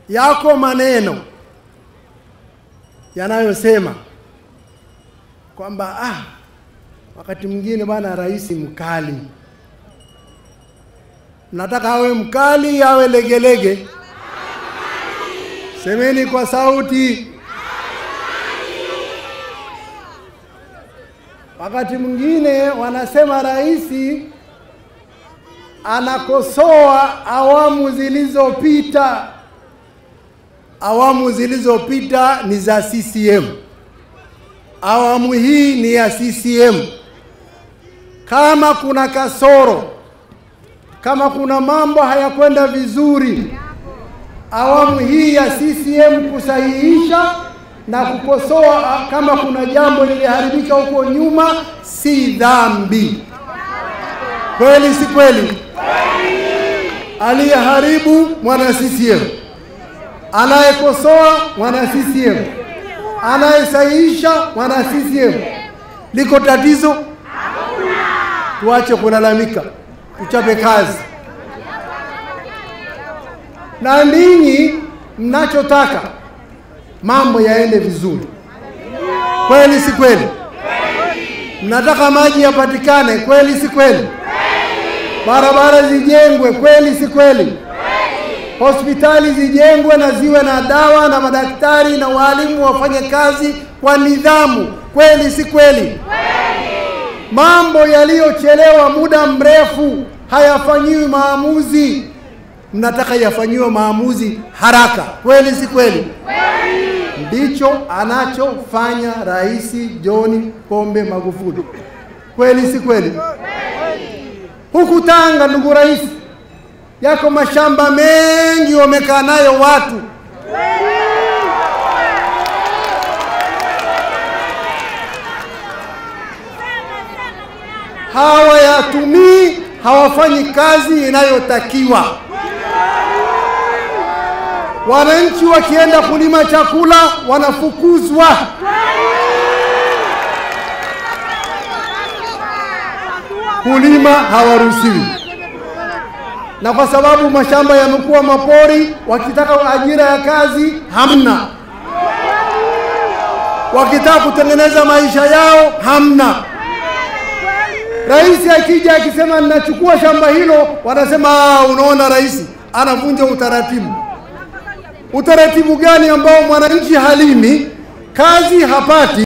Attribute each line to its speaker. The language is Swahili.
Speaker 1: yako maneno yanayosema kwamba wakati mwingine bwana rais mkali. Mnataka awe mkali awe legelege? Semeni kwa sauti. Wakati mwingine wanasema rais anakosoa awamu zilizopita. Awamu zilizopita ni za CCM. Awamu hii ni ya CCM. Kama kuna kasoro, kama kuna mambo hayakwenda vizuri, awamu hii ya CCM kusahihisha na kukosoa kama kuna jambo liliharibika huko nyuma si dhambi. Kweli si kweli? Aliyeharibu mwana CCM, anayekosoa mwana CCM, anayesahihisha mwana CCM. Liko tatizo? Tuache kulalamika, tuchape kazi. Na ninyi mnachotaka mambo yaende vizuri. Kweli si kweli? Mnataka maji yapatikane. Kweli si kweli? Barabara zijengwe. Kweli si kweli? Hospitali zijengwe na ziwe na dawa na madaktari na walimu wafanye kazi kwa nidhamu. Kweli si kweli? Mambo yaliyochelewa muda mrefu hayafanyiwi maamuzi. Mnataka yafanyiwe maamuzi haraka. Kweli si kweli? Ndicho anachofanya Rais John Pombe Magufuli. Kweli si kweli? Huku Tanga, ndugu rais, yako mashamba mengi wamekaa nayo watu. Hawayatumii, hawafanyi kazi inayotakiwa. Wananchi wakienda kulima chakula wanafukuzwa. Kulima hawaruhusiwi. Na kwa sababu mashamba yamekuwa mapori, wakitaka ajira ya kazi hamna. Wakitaka kutengeneza maisha yao hamna. Rais akija akisema ninachukua shamba hilo, wanasema unaona rais anavunja utaratibu. Utaratibu gani ambao mwananchi halimi, kazi hapati?